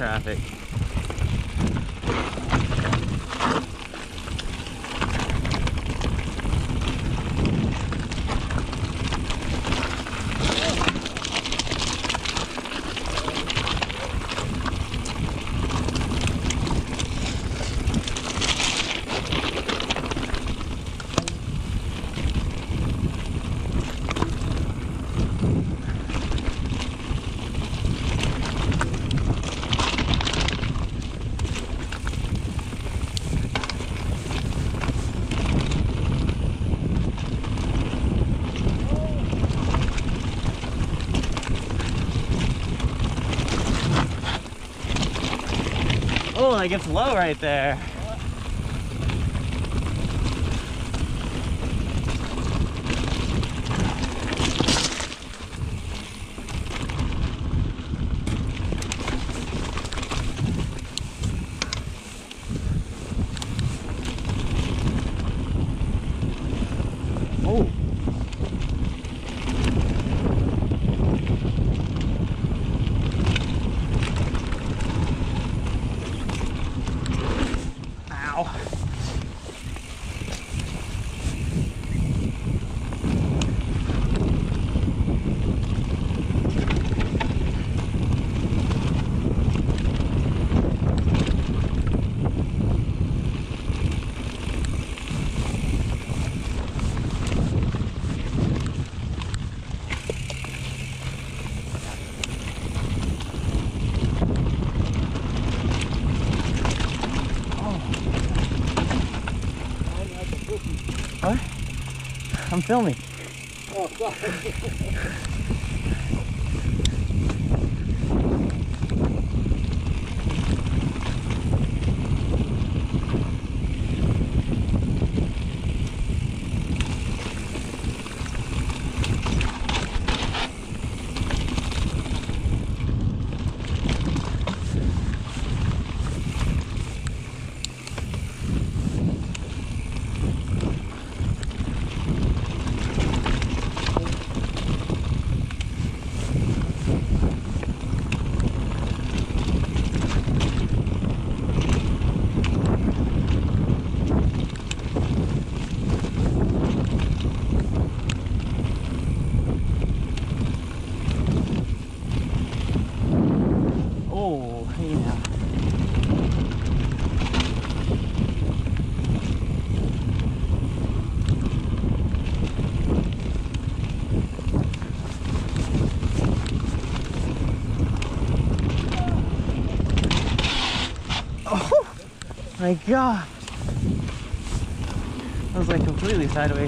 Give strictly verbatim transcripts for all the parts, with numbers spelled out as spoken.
traffic. Oh, that gets low right there. Oh. Ow. What? I'm filming. Oh, sorry. Oh, yeah. Oh my God. I was like completely sideways.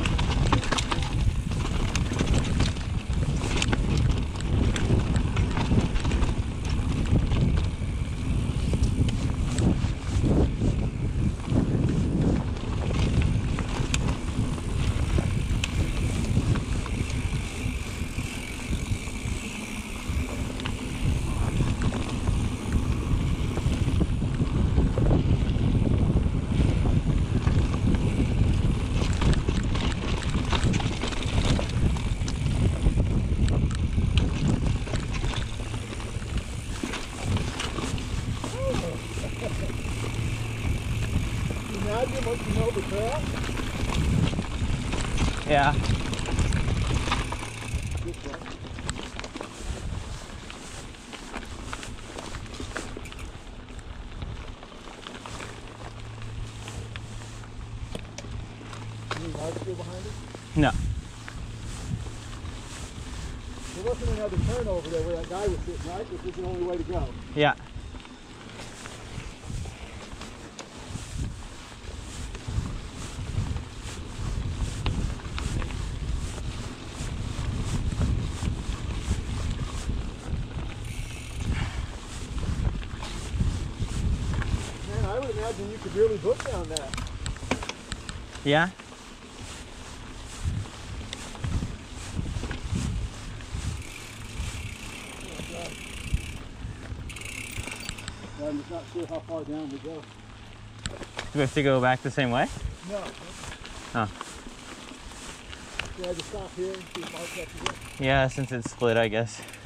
Imagine once you know the trail. Yeah. Any lights still behind it? No. There wasn't another turn over there where that guy was sitting, right? This was the only way to go. Yeah. Man, I would imagine you could really book down that. Yeah. I'm just not sure how far down we go. Do we have to go back the same way? No. Oh. Should I just stop here and see if Mark's up to go? Yeah, since it's split, I guess.